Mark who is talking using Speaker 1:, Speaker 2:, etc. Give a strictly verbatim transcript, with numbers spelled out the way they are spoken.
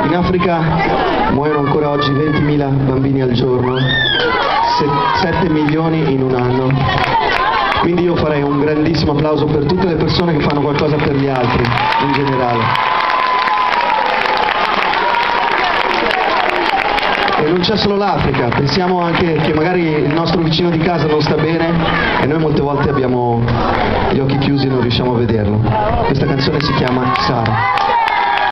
Speaker 1: In Africa muoiono ancora oggi ventimila bambini al giorno, sette milioni in un anno. Quindi io farei un grandissimo applauso per tutte le persone che fanno qualcosa per gli altri, in generale. E non c'è solo l'Africa, pensiamo anche che magari il nostro vicino di casa non sta bene e noi molte volte abbiamo gli occhi chiusi e non riusciamo a vederlo. Questa canzone si chiama Sara.